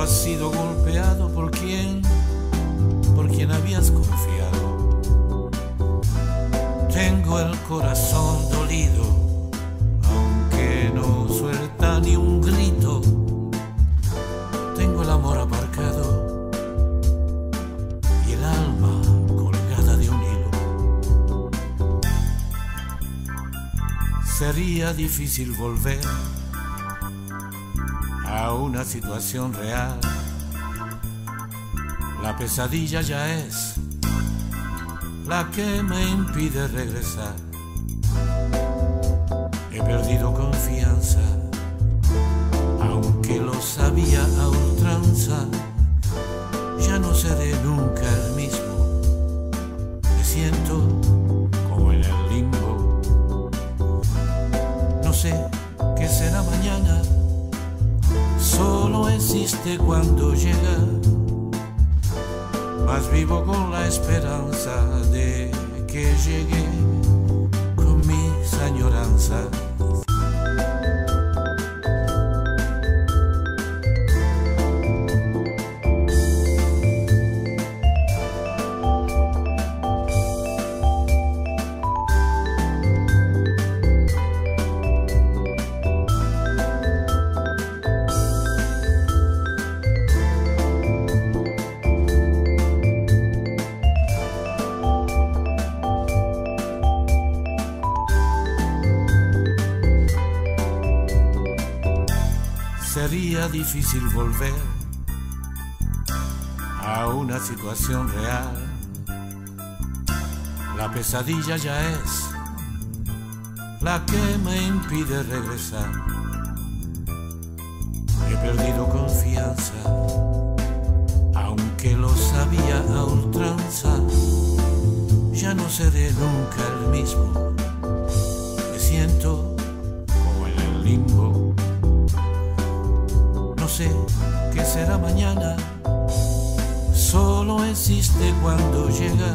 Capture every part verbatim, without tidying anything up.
has sido golpeado por quien, por quien habías confiado. Tengo el corazón dolido, aunque no suelta ni un grito. Tengo el amor aparcado y el alma colgada de un hilo. Sería difícil volver a una situación real. La pesadilla ya es la que me impide regresar. He perdido confianza, aunque lo sabía a ultranza. Ya no seré nunca el mismo. Me siento como en el limbo. No sé qué será mañana. Solo existe cuando llega, mas vivo con la esperanza de que llegue con mis añoranzas. Sería difícil volver a una situación real. La pesadilla ya es la que me impide regresar. He perdido confianza, aunque lo sabía a ultranza. Ya no seré nunca el mismo. Me siento como en el limbo. No sé qué será mañana, solo existe cuando llega,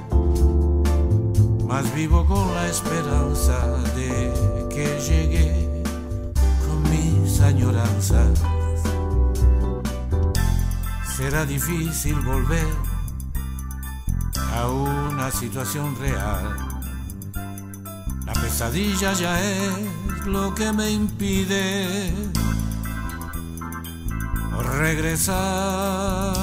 mas vivo con la esperanza de que llegue con mis añoranzas. Será difícil volver a una situación real. La pesadilla ya es lo que me impide regresar.